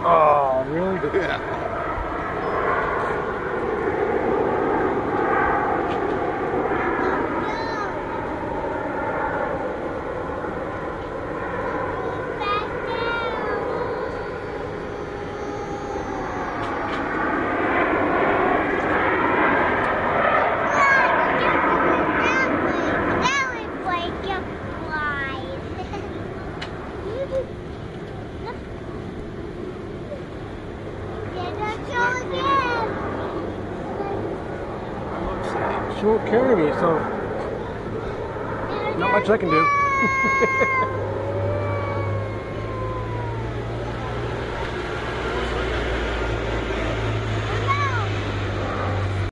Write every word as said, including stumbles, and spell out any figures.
Oh, really? Yeah. She won't carry me, so not much I can do.